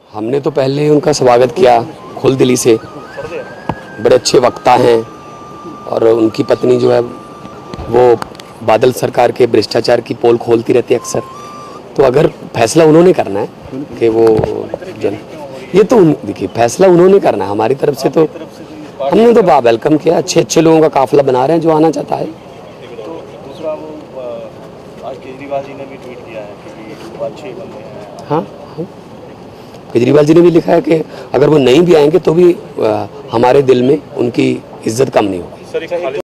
हमने तो पहले ही उनका स्वागत किया खुल दिली से। बड़े अच्छे वक्ता हैं और उनकी पत्नी जो है वो बादल सरकार के भ्रष्टाचार की पोल खोलती रहती है अक्सर। तो अगर फैसला उन्होंने करना है कि वो ये तो देखिए फैसला उन्होंने करना है, हमारी तरफ से तो हमने तो वेलकम किया। अच्छे लोगों का काफिला बना रहे हैं जो आना चाहता है। तो दूसरा वो आज केजरीवाल जी ने भी ट्वीट किया है कि वो अच्छे बंदे हैं। हाँ, केजरीवाल जी ने भी लिखा है कि अगर वो नहीं भी आएंगे तो भी हमारे दिल में उनकी इज्जत कम नहीं होगी।